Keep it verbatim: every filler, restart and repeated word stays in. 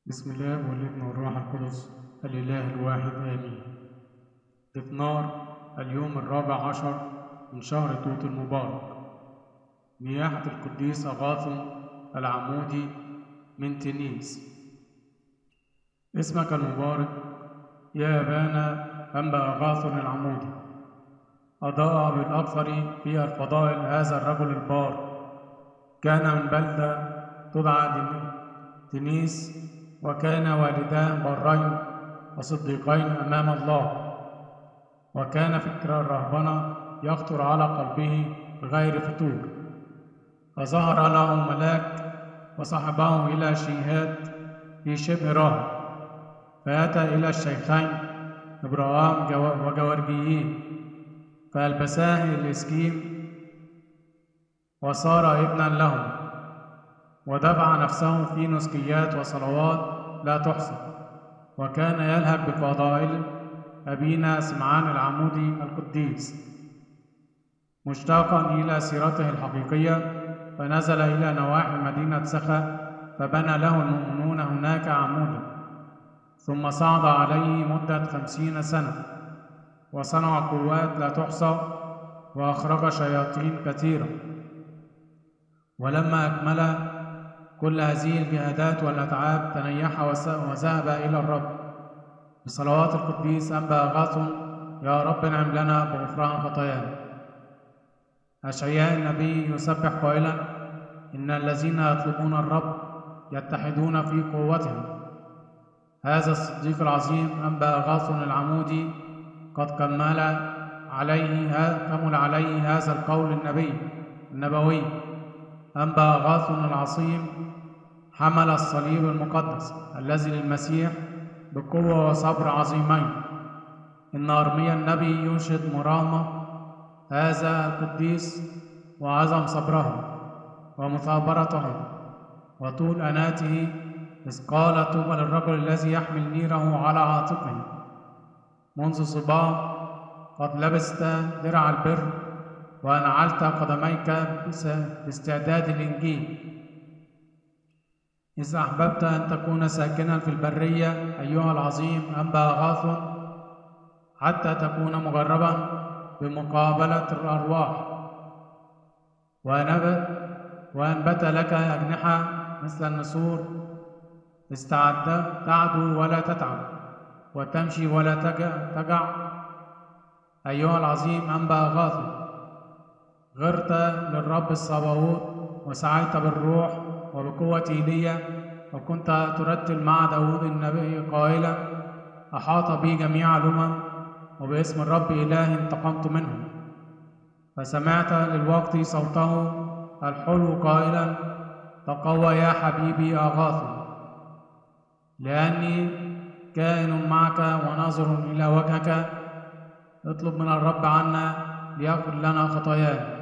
بسم الله والابن والروح القدس الإله الواحد آمين. دثنار اليوم الرابع عشر من شهر توت المبارك. نياحة القديس أغاثم العمودي من تنيس. اسمك المبارك يا أبانا أنبا أغاثم العمودي، أضاء بالأكثر في الفضائل هذا الرجل البار. كان من بلدة تدعى تنيس، وكان والداه برين وصديقين أمام الله، وكان فكر الرهبنة يخطر على قلبه بغير فتور. فظهر له ملاك وصحبه إلى شيهات في شبه راهب، فأتى إلى الشيخين إبراهام وجوارجيين، فألبساه الإسكيم وصار ابنا لهم، ودفع نفسه في نسكيات وصلوات لا تحصى، وكان يلهب بفضائل أبينا سمعان العمودي القديس، مشتاقا إلى سيرته الحقيقية. فنزل إلى نواحي مدينة سخا، فبنى له المؤمنون هناك عمودا، ثم صعد عليه مدة خمسين سنة، وصنع قوات لا تحصى، وأخرج شياطين كثيرة. ولما أكمل كل هذه الجهادات والأتعاب تنيح وذهب إلى الرب بصلوات القديس أنبا أغاثم: يا رب انعم لنا بغفران خطايانا. أشعياء النبي يسبح قائلا: إن الذين يطلبون الرب يتحدون في قوتهم. هذا الصديق العظيم أنبا أغاثم العمودي قد كمل عليه كمل عليه هذا القول النبي النبوي. أنبا أغاثم العظيم حمل الصليب المقدس الذي للمسيح بقوة وصبر عظيمين. إن أرميا النبي ينشد مرامة هذا القديس وعظم صبره ومثابرته وطول أناته، إذ قال: طوبى للرجل الذي يحمل نيره على عاتقه. منذ صباه قد لبست درع البر، وأنعلت قدميك باستعداد الإنجيل، إذ أحببت أن تكون ساكنا في البرية أيها العظيم أنبا أغاثم، حتى تكون مجربا بمقابلة الأرواح، وأنبت وأنبت لك أجنحة مثل النسور، استعد تعدو ولا تتعب، وتمشي ولا تجع أيها العظيم أنبا أغاثم. غرت للرب الصباوت، وسعيت بالروح وبقوة إيليا، وكنت ترتل مع داود النبي قائلا: أحاط بي جميع الأمم، وباسم الرب إلهي انتقمت منهم. فسمعت للوقت صوته الحلو قائلا: تقوى يا حبيبي أغاثم، لأني كائن معك وناظر إلى وجهك. اطلب من الرب عنا ليغفر لنا خطايانا.